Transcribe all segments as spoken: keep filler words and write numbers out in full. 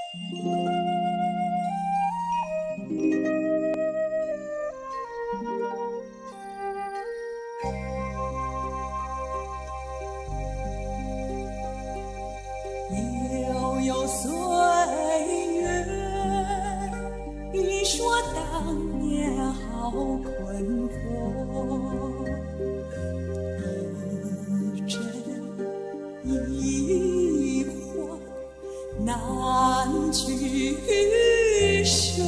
悠悠岁月，你说当年好困惑，一真一幻难取舍，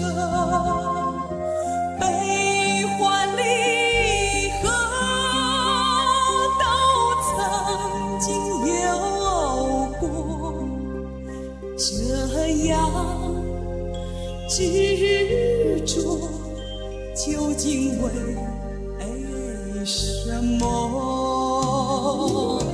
悲欢离合都曾经有过，这样执着究竟为什么？